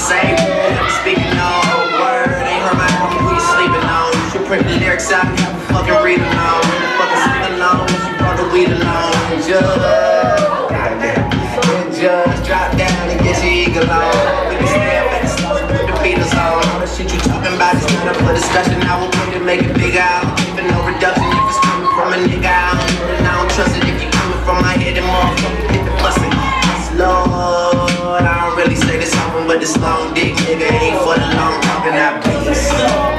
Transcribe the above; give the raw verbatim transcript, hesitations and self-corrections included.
say. Speaking no word, ain't heard my album, who you sleeping on? You should print the lyrics out and have a fucking read along. Fucking sing along, she brought the weed along. And just, and just drop down and get your eagle on. We can stay up at the stars and put the Beatles on. All the shit you talking about is not up for discussion. I will put it, make it bigger. I don't give it no reduction if it's coming from a nigga. I don't know and I don't trust it if you coming from my head and motherfucker get the bustin'. Lord, I don't really say this often, but this long dick nigga ain't for the long talking. I peace.